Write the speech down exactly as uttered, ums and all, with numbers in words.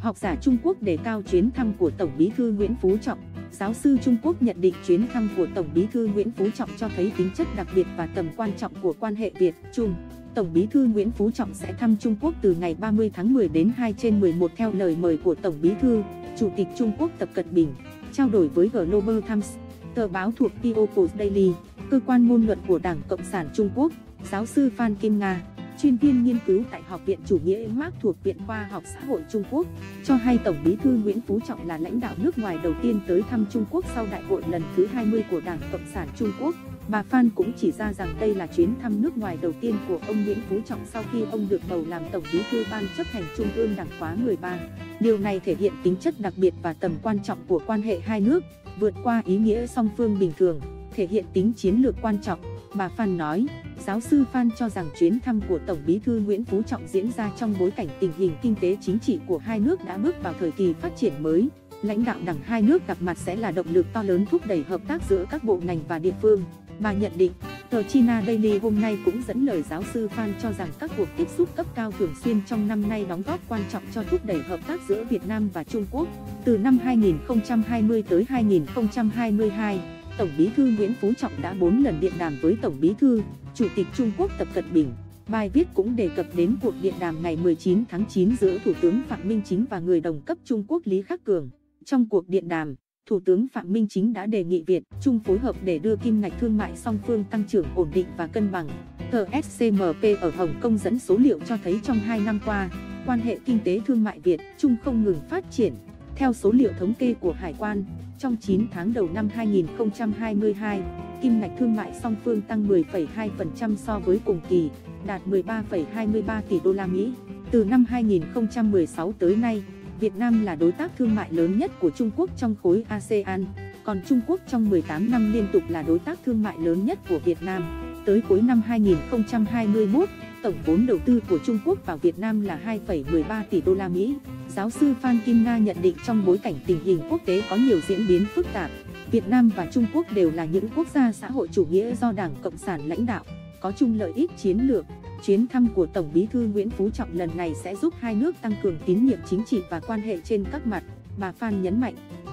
Học giả Trung Quốc đề cao chuyến thăm của Tổng Bí thư Nguyễn Phú Trọng. Giáo sư Trung Quốc nhận định chuyến thăm của Tổng Bí thư Nguyễn Phú Trọng cho thấy tính chất đặc biệt và tầm quan trọng của quan hệ Việt-Trung. Tổng Bí thư Nguyễn Phú Trọng sẽ thăm Trung Quốc từ ngày ba mươi tháng mười đến hai trên mười một theo lời mời của Tổng Bí thư, Chủ tịch Trung Quốc Tập Cận Bình. Trao đổi với Global Times, tờ báo thuộc People's Daily, cơ quan ngôn luận của Đảng Cộng sản Trung Quốc, giáo sư Phan Kim Nga, chuyên viên nghiên cứu tại Học viện Chủ nghĩa Mác thuộc Viện Khoa học Xã hội Trung Quốc, cho hay Tổng Bí thư Nguyễn Phú Trọng là lãnh đạo nước ngoài đầu tiên tới thăm Trung Quốc sau đại hội lần thứ hai mươi của Đảng Cộng sản Trung Quốc. Bà Phan cũng chỉ ra rằng đây là chuyến thăm nước ngoài đầu tiên của ông Nguyễn Phú Trọng sau khi ông được bầu làm Tổng Bí thư Ban chấp hành Trung ương Đảng khóa mười ba. Điều này thể hiện tính chất đặc biệt và tầm quan trọng của quan hệ hai nước, vượt qua ý nghĩa song phương bình thường, thể hiện tính chiến lược quan trọng. Bà Phan nói, giáo sư Phan cho rằng chuyến thăm của Tổng Bí thư Nguyễn Phú Trọng diễn ra trong bối cảnh tình hình kinh tế chính trị của hai nước đã bước vào thời kỳ phát triển mới. Lãnh đạo đảng hai nước gặp mặt sẽ là động lực to lớn thúc đẩy hợp tác giữa các bộ ngành và địa phương. Bà nhận định, tờ China Daily hôm nay cũng dẫn lời giáo sư Phan cho rằng các cuộc tiếp xúc cấp cao thường xuyên trong năm nay đóng góp quan trọng cho thúc đẩy hợp tác giữa Việt Nam và Trung Quốc. Từ năm hai nghìn không trăm hai mươi tới hai nghìn không trăm hai mươi hai, Tổng Bí thư Nguyễn Phú Trọng đã bốn lần điện đàm với Tổng Bí thư, Chủ tịch Trung Quốc Tập Cận Bình. Bài viết cũng đề cập đến cuộc điện đàm ngày mười chín tháng chín giữa Thủ tướng Phạm Minh Chính và người đồng cấp Trung Quốc Lý Khắc Cường. Trong cuộc điện đàm, Thủ tướng Phạm Minh Chính đã đề nghị Việt, Trung phối hợp để đưa kim ngạch thương mại song phương tăng trưởng ổn định và cân bằng. Tờ ét xê em pê ở Hồng Kông dẫn số liệu cho thấy trong hai năm qua, quan hệ kinh tế thương mại Việt, Trung không ngừng phát triển. Theo số liệu thống kê của Hải quan, trong chín tháng đầu năm hai nghìn không trăm hai mươi hai, kim ngạch thương mại song phương tăng mười phẩy hai phần trăm so với cùng kỳ, đạt mười ba phẩy hai mươi ba tỷ đô la Mỹ. Từ năm hai nghìn không trăm mười sáu tới nay, Việt Nam là đối tác thương mại lớn nhất của Trung Quốc trong khối a sê an, còn Trung Quốc trong mười tám năm liên tục là đối tác thương mại lớn nhất của Việt Nam. Tới cuối năm hai nghìn không trăm hai mươi mốt, tổng vốn đầu tư của Trung Quốc vào Việt Nam là hai phẩy mười ba tỷ đô la Mỹ. Giáo sư Phan Kim Nga nhận định trong bối cảnh tình hình quốc tế có nhiều diễn biến phức tạp, Việt Nam và Trung Quốc đều là những quốc gia xã hội chủ nghĩa do Đảng Cộng sản lãnh đạo, có chung lợi ích chiến lược. Chuyến thăm của Tổng Bí thư Nguyễn Phú Trọng lần này sẽ giúp hai nước tăng cường tín nhiệm chính trị và quan hệ trên các mặt, bà Phan nhấn mạnh.